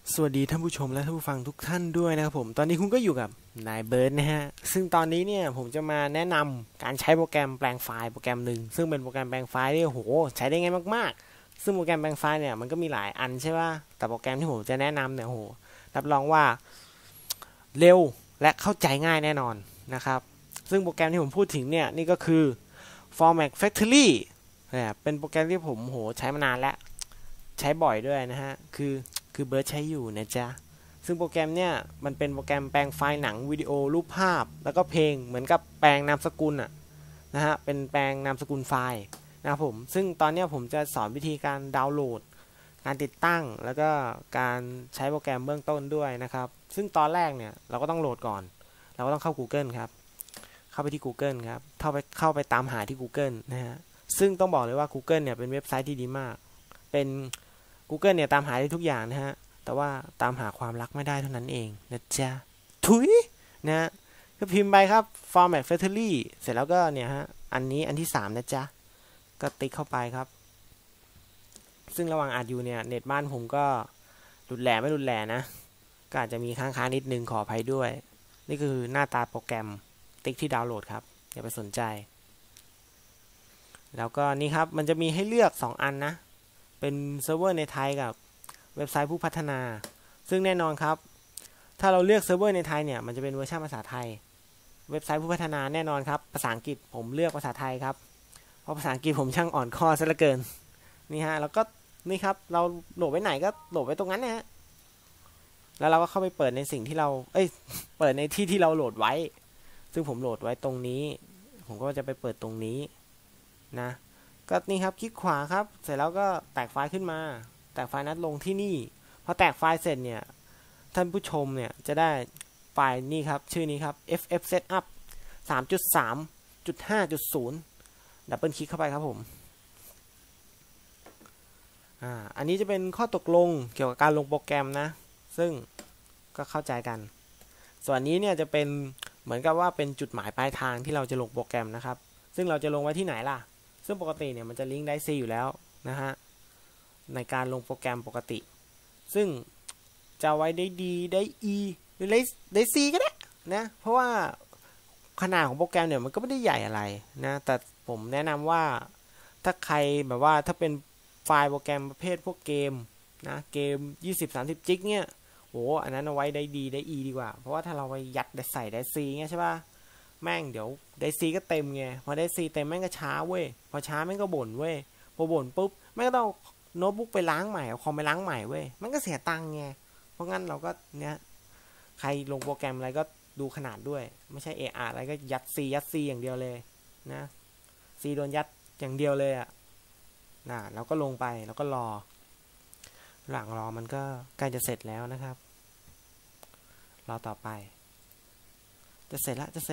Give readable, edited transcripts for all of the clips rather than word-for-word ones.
สวัสดีท่านผู้ชมและท่านผู้ฟังทุกท่านด้วยนะครับผมตอนนี้คุณก็อยู่กับนายเบิร์ดนะฮะซึ่งตอนนี้เนี่ยผมจะมาแนะนำการใช้โปรแกรมแปลงไฟล์โปรแกรมหนึ่งซึ่งเป็นโปรแกรมแปลงไฟล์ที่โหใช้ได้ง่ายมากๆซึ่งโปรแกรมแปลงไฟล์เนี่ยมันก็มีหลายอันใช่ป่ะแต่โปรแกรมที่ผมจะแนะนำเนี่ยโหรับรองว่าเร็วและเข้าใจง่ายแน่นอนนะครับซึ่งโปรแกรมที่ผมพูดถึงเนี่ยนี่ก็คือ Format Factory เนี่ยเป็นโปรแกรมที่ผมโหใช้มานานแล้วใช้บ่อยด้วยนะฮะคือเบิร์ดใช้อยู่นะจ๊ะซึ่งโปรแกรมเนี่ยมันเป็นโปรแกรมแปลงไฟล์หนังวิดีโอรูปภาพแล้วก็เพลงเหมือนกับแปลงนามสกุลอะนะฮะเป็นแปลงนามสกุลไฟล์นะครับผมซึ่งตอนนี้ผมจะสอนวิธีการดาวน์โหลดการติดตั้งแล้วก็การใช้โปรแกรมเบื้องต้นด้วยนะครับซึ่งตอนแรกเนี่ยเราก็ต้องโหลดก่อนเราก็ต้องเข้า Google ครับเข้าไปที่ Google ครับเข้าไปตามหาที่ Google นะฮะซึ่งต้องบอกเลยว่า Google เนี่ยเป็นเว็บไซต์ที่ดีมากเป็น Google เนี่ยตามหาได้ทุกอย่างนะฮะแต่ว่าตามหาความรักไม่ได้เท่านั้นเองนะจ๊ะถุยนะฮะก็พิมพ์ไปครับ Format Factory เสร็จแล้วก็เนี่ยฮะอันนี้อันที่3นะจ๊ะก็ติ๊กเข้าไปครับซึ่งระหว่างอัดอยู่เนี่ยเน็ตบ้านผมก็หลุดแหล่ไม่หลุดแหล่นะก็อาจจะมีค้างๆนิดนึงขออภัยด้วยนี่คือหน้าตาโปรแกรมติ๊กที่ดาวน์โหลดครับอย่าไปสนใจแล้วก็นี่ครับมันจะมีให้เลือก2อันนะเป็นเซิร์ฟเวอร์ในไทยกับเว็บไซต์ผู้พัฒนาซึ่งแน่นอนครับถ้าเราเลือกเซิร์ฟเวอร์ในไทยเนี่ยมันจะเป็นเวอร์ชันภาษาไทยเว็บไซต์ผู้พัฒนาแน่นอนครับภาษาอังกฤษผมเลือกภาษาไทยครับเพราะภาษาอังกฤษผมช่างอ่อนข้อซะเหลือเกินนี่ฮะแล้วก็นี่ครับเราโหลดไว้ไหนก็โหลดไว้ตรงนั้นนะฮะแล้วเราก็เข้าไปเปิดในสิ่งที่เราเปิดในที่ที่เราโหลดไว้ซึ่งผมโหลดไว้ตรงนี้ผมก็จะไปเปิดตรงนี้นะก็นี่ครับคลิกขวาครับเสร็จแล้วก็แตกไฟล์ขึ้นมาแตกไฟล์นั้นลงที่นี่พอแตกไฟล์เสร็จเนี่ยท่านผู้ชมเนี่ยจะได้ไฟล์นี่ครับชื่อนี้ครับ ff setup 3.3.5.0 ดับเบิลคลิกเข้าไปครับผมอันนี้จะเป็นข้อตกลงเกี่ยวกับการลงโปรแกรมนะซึ่งก็เข้าใจกันส่วนนี้เนี่ยจะเป็นเหมือนกับว่าเป็นจุดหมายปลายทางที่เราจะลงโปรแกรมนะครับซึ่งเราจะลงไว้ที่ไหนล่ะซึ่งปกติเนี่ยมันจะลิงก์ได้ C อยู่แล้วนะฮะในการลงโปรแกรมปกติซึ่งจะไว้ได้ D ได้ E หรือได้ C ก็ได้นะเพราะว่าขนาดของโปรแกรมเนี่ยมันก็ไม่ได้ใหญ่อะไรนะแต่ผมแนะนำว่าถ้าใครแบบว่าถ้าเป็นไฟล์โปรแกรมประเภทพวกเกมนะเกม 20-30 จิกเนี่ยโอ้อันนั้นเอาไว้ได้ D ได้ E ดีกว่าเพราะว่าถ้าเราไปยัดได้ใส่ได้ C เงี้ยใช่ป่ะแม่งเดี๋ยวได้ C ก็เต็มไงพอได้ C เต็มแม่งก็ช้าเว้ยพอช้าแม่งก็บ่นเว้ยพอบ่นปุ๊บแม่งก็ต้องโน้ตบุ๊กไปล้างใหม่เอาคอมไปล้างใหม่เว้ยมันก็เสียตังค์ไงเพราะงั้นเราก็เนี่ยใครลงโปรแกรมอะไรก็ดูขนาดด้วยไม่ใช่อะไรก็ยัด C อย่างเดียวเลยนะ C โดนยัดอย่างเดียวเลยอ่ะเราก็ลงไปแล้วก็รอหลังรอมันก็ใกล้จะเสร็จแล้วนะครับรอต่อไปจะเสร็จละเสร็จ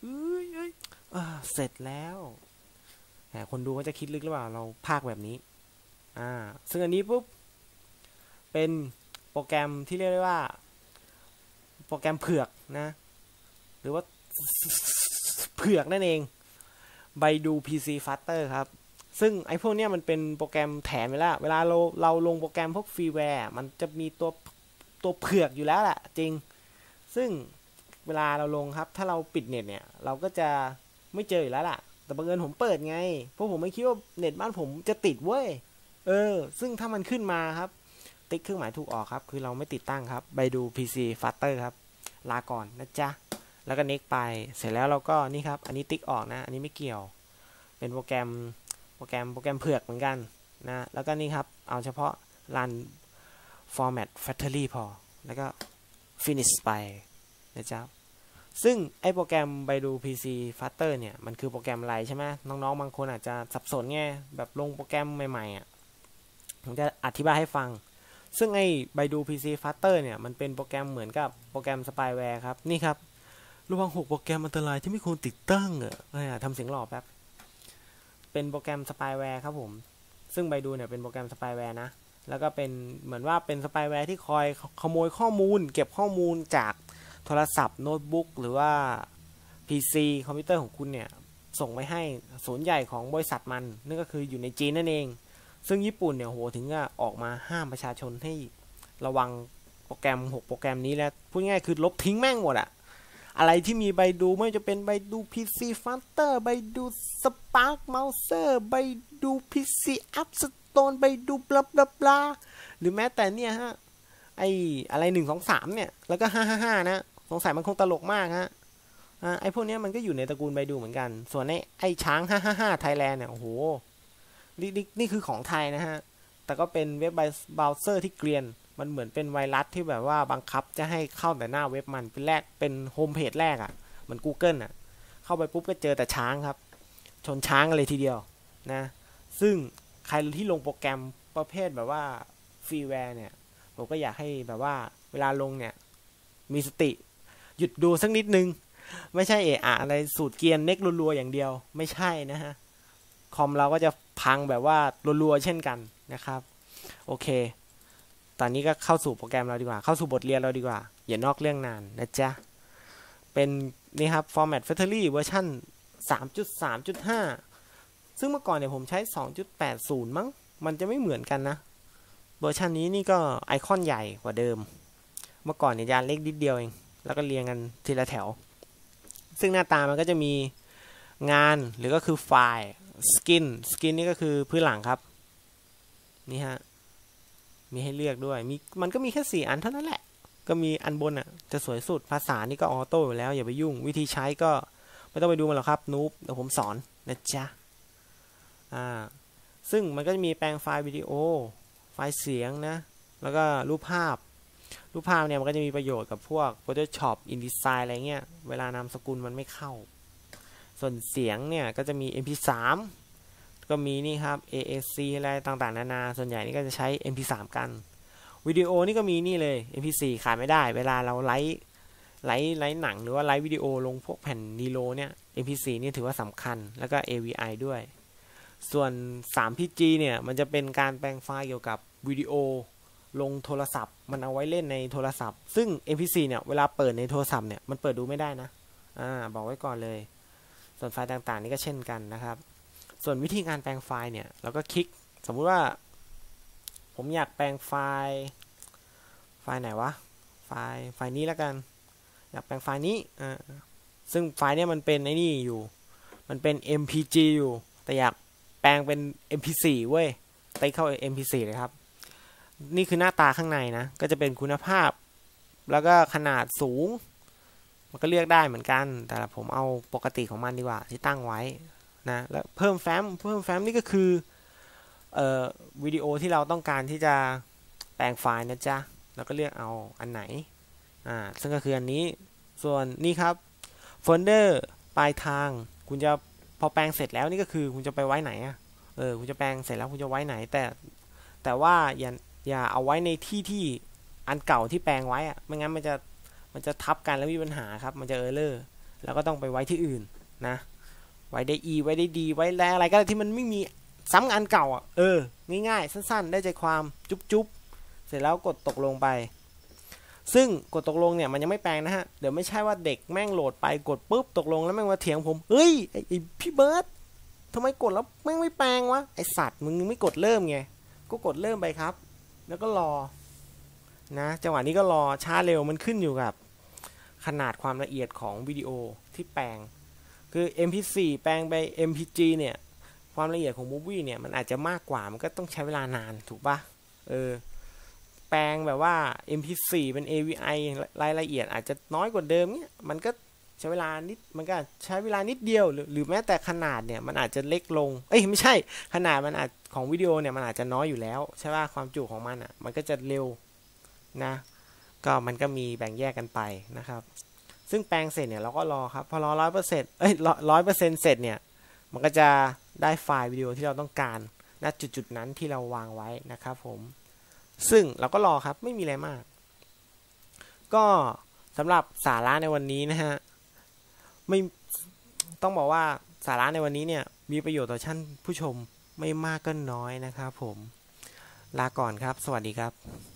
แล้วแต่คนดูก็จะคิดลึกหรือเปล่าเราพากแบบนี้ซึ่งอันนี้ปุ๊บเป็นโปรแกรมที่เรียกได้ว่าโปรแกรมเผือกนะหรือว่าเผือกนั่นเองBaidu PC Flutter ครับซึ่งไอ้พวกเนี้ยมันเป็นโปรแกรมแถมไปแล้วเวลาเราลงโปรแกรมพวกฟรีแวร์มันจะมีตัวเผือกอยู่แล้วแหละจริงซึ่งเวลาเราลงครับถ้าเราปิดเน็ตเนี่ยเราก็จะไม่เจออยู่แล้วล่ะแต่บังเอิญผมเปิดไงเพราะผมไม่คิดว่าเน็ตบ้านผมจะติดเว้ยซึ่งถ้ามันขึ้นมาครับติ๊กเครื่องหมายถูกออกครับคือเราไม่ติดตั้งครับไปดู PC Flutter ครับลาก่อนนะจ๊ะแล้วก็ next ไปเสร็จแล้วเราก็นี่ครับอันนี้ติ๊กออกนะอันนี้ไม่เกี่ยวเป็นโปรแกรมเผือกเหมือนกันนะแล้วก็นี่ครับเอาเฉพาะ run format factory พอแล้วก็ finish ไปนะจ๊ะซึ่งไอโปรแกรม Baidu PC Flutter เนี่ยมันคือโปรแกรมอะไรใช่ไหมน้องๆบางคนอาจจะสับสนไงแบบลงโปรแกรมใหม่ๆผมจะอธิบายให้ฟังซึ่งไอ Baidu PC Flutter เนี่ยมันเป็นโปรแกรมเหมือนกับโปรแกรมสปายแวร์ครับนี่ครับระวัง6โปรแกรมอันตรายที่ไม่ควรติดตั้งทำเสียงหล่อแป๊บเป็นโปรแกรมสปายแวร์ครับผมซึ่ง Baidu เนี่ยเป็นโปรแกรมสปายแวร์นะแล้วก็เป็นเหมือนว่าเป็นสปายแวร์ที่คอยขโมยข้อมูลเก็บข้อมูลจากโทรศัพท์โน้ตบุ๊กหรือว่า PC คอมพิวเตอร์ของคุณเนี่ยส่งไปให้ศูนย์ใหญ่ของบริษัทมันนั่นก็คืออยู่ในจีนนั่นเองซึ่งญี่ปุ่นเนี่ยโหถึงออกมาห้ามประชาชนให้ระวังโปรแกรม6โปรแกรมนี้แล้วพูดง่ายคือลบทิ้งแม่งหมดอะอะไรที่มีไบดูไม่ว่าจะเป็นไบดู PC Finder ไบดู Spark Mouser ไบดู PC App Store ไบดูบลาบลาบลาหรือแม้แต่เนี่ยฮะไออะไร123เนี่ยแล้วก็555นะสงสัยมันคงตลกมากฮะไอพวกนี้มันก็อยู่ในตระกูลไบดูเหมือนกันส่วนไอช้าง555 Thailand เนี่ยโอ้โหนี่คือของไทยนะฮะแต่ก็เป็นเว็บเบราว์เซอร์ที่เกรียนมันเหมือนเป็นไวรัสที่แบบว่าบังคับจะให้เข้าแต่หน้าเว็บมันเป็นโฮมเพจแรกอ่ะเหมือน Google อ่ะเข้าไปปุ๊บก็เจอแต่ช้างครับชนช้างกันเลยทีเดียวนะซึ่งใครที่ลงโปรแกรมประเภทแบบว่าฟรีแวร์เนี่ยผมก็อยากให้แบบว่าเวลาลงเนี่ยมีสติหยุดดูสักนิดนึงไม่ใช่อะไรสูตรเกียร์เน็กรัวๆอย่างเดียวไม่ใช่นะฮะคอมเราก็จะพังแบบว่ารัวๆเช่นกันนะครับโอเคตอนนี้ก็เข้าสู่โปรแกรมเราดีกว่าเข้าสู่บทเรียนเราดีกว่าอย่านอกเรื่องนานนะจ๊ะเป็นนี่ครับ Format Factory เวอร์ชัน 3.3.5 ซึ่งเมื่อก่อนเนี่ยผมใช้ 2.80 มั้งมันจะไม่เหมือนกันนะเวอร์ชันนี้นี่ก็ไอคอนใหญ่กว่าเดิมเมื่อก่อนเนี่ยยานเล็กนิดเดียวเองแล้วก็เรียงกันทีละแถวซึ่งหน้าตามันก็จะมีงานหรือก็คือไฟล์สกินนี่ก็คือพื้นหลังครับนี่ฮะมีให้เลือกด้วยมันก็มีแค่4 อันเท่านั้นแหละก็มีอันบนอ่ะจะสวยสุดภาษานี่ก็ออโต้อยู่แล้วอย่าไปยุ่งวิธีใช้ก็ไม่ต้องไปดูมันหรอกครับนูบเดี๋ยวผมสอนนะจ๊ะซึ่งมันก็จะมีแปลงไฟล์วิดีโอไฟล์เสียงนะแล้วก็รูปภาพเนี่ยมันก็จะมีประโยชน์กับพวก Photoshop InDesign อะไรเงี้ยเวลานามสกุลมันไม่เข้าส่วนเสียงเนี่ยก็จะมี MP3 ก็มีนี่ครับ AAC อะไรต่างๆนานาส่วนใหญ่นี่ก็จะใช้ MP3 กันวิดีโอนี่ก็มีนี่เลย MP4 ขาดไม่ได้เวลาเราไลฟ์หนังหรือว่าไลฟ์วิดีโอลงพวกแผ่นนีโลเนี่ย MP4 นี่ถือว่าสำคัญแล้วก็ AVI ด้วยส่วน 3PG เนี่ยมันจะเป็นการแปลงไฟล์เกี่ยวกับวิดีโอลงโทรศัพท์มันเอาไว้เล่นในโทรศัพท์ซึ่ง MP4 เนี่ยเวลาเปิดในโทรศัพท์เนี่ยมันเปิดดูไม่ได้นะบอกไว้ก่อนเลยส่วนไฟล์ต่างๆนี่ก็เช่นกันนะครับส่วนวิธีการแปลงไฟล์เนี่ยเราก็คลิกสมมุติว่าผมอยากแปลงไฟล์ไหนวะไฟล์นี้แล้วกันอยากแปลงไฟล์นี้ซึ่งไฟล์เนี่ยมันเป็นไอ้นี่อยู่มันเป็น MPG อยู่แต่อยากแปลงเป็น MP4 เว้ยไปเข้า MP4 เลยครับนี่คือหน้าตาข้างในนะก็จะเป็นคุณภาพแล้วก็ขนาดสูงมันก็เลือกได้เหมือนกันแต่ผมเอาปกติของมันดีกว่าที่ตั้งไว้นะแล้วเพิ่มแฟ้มนี่ก็คือวิดีโอที่เราต้องการที่จะแปลงไฟล์นะจ๊ะแล้วก็เลือกเอาอันไหนซึ่งก็คืออันนี้ส่วนนี่ครับโฟลเดอร์ปลายทางคุณจะพอแปลงเสร็จแล้วนี่ก็คือคุณจะไปไว้ไหนคุณจะแปลงเสร็จแล้วคุณจะไว้ไหนแต่ว่าอย่าเอาไว้ในที่อันเก่าที่แปลงไว้ไม่งั้นมันจะทับกันแล้วมีปัญหาครับมันจะเออร์เลอร์แล้วก็ต้องไปไว้ที่อื่นนะไว้ได้ E ไว้ได้ D ไว้แล้วอะไรก็ได้ที่มันไม่มีซ้ำอันเก่าง่ายๆสั้นๆได้ใจความจุ๊บเสร็จแล้วกดตกลงไปซึ่งกดตกลงเนี่ยมันยังไม่แปลงนะฮะเดี๋ยวไม่ใช่ว่าเด็กแม่งโหลดไปกดปุ๊บตกลงแล้วแม่งมาเถียงผมเฮ้ยไอพี่เบิร์ดทำไมกดแล้วแม่งไม่แปลงวะไอสัตว์มึงไม่กดเริ่มไงก็กดเริ่มไปครับแล้วก็รอนะจังหวะนี้ก็รอช้าเร็วมันขึ้นอยู่กับขนาดความละเอียดของวิดีโอที่แปลงคือ MP4 แปลงไป MPG เนี่ยความละเอียดของมูฟวี่เนี่ยมันอาจจะมากกว่ามันก็ต้องใช้เวลานานถูกปะแปลงแบบว่า MP4 เป็น AVI รายละเอียดอาจจะน้อยกว่าเดิมเนี่ยมันก็ใช้เวลานิดมันก็ใช้เวลานิดเดียวหรือแม้แต่ขนาดเนี่ยมันอาจจะเล็กลงไม่ใช่ขนาดมันอาจของวิดีโอเนี่ยมันอาจจะน้อยอยู่แล้วใช่ป่ะความจุของมันมันก็จะเร็วนะก็มันก็มีแบ่งแยกกันไปนะครับซึ่งแปลงเสร็จเนี่ยเราก็รอครับพอรอ100%100%เสร็จเนี่ยมันก็จะได้ไฟล์วิดีโอที่เราต้องการณจุดนั้นที่เราวางไว้นะครับผมซึ่งเราก็รอครับไม่มีอะไรมากก็สำหรับสาระในวันนี้นะฮะไม่ต้องบอกว่าสาระในวันนี้เนี่ยมีประโยชน์ต่อท่านผู้ชมไม่มากก็น้อยนะครับผมลาก่อนครับสวัสดีครับ